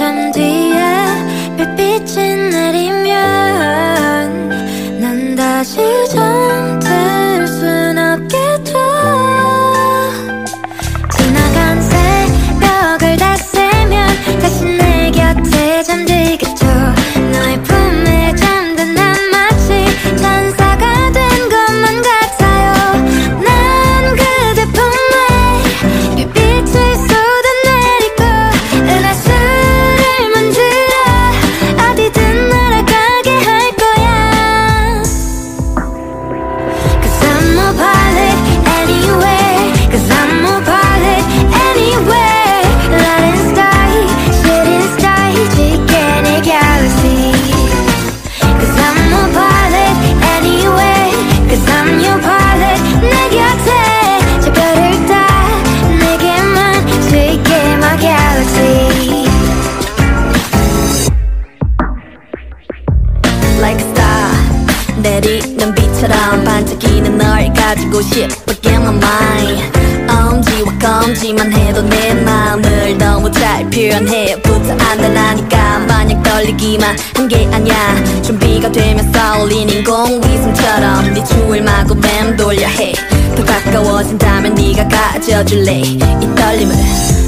잠 뒤에 별빛이 내리면 난 다시 잠들 순 없겠죠. 지나간 새벽을 다 세면 다시 내 곁에 잠들겠죠. 너의 품에 잠든 난 마치 천사가 된 것만 같아요. 난 그대 품에 별빛을 쏟아내리고 은하수를 만들어 어디든 날아가게 할 거야. Cause I'm a pilot anywhere. Cause I'm a pilot anywhere. Light and sky, shooting star, 지게 내 galaxy. Cause I'm a pilot anywhere. Cause I'm your pilot. 내 곁에 저 별을 다 내게만 지게 my galaxy. Like a star 내리는 빛처럼 반짝이는 널 가지고 싶어 Get my mind 엄지와 검지만 해도 내 마음을 너무 잘 표현해 부터 안 된다니까 마냥 떨리기만 한 게 아니야 준비가 되면 쏠린 인공위성처럼 네 추울 마구 맴돌려 해 더 가까워진다면 네가 가져줄래 이 떨림을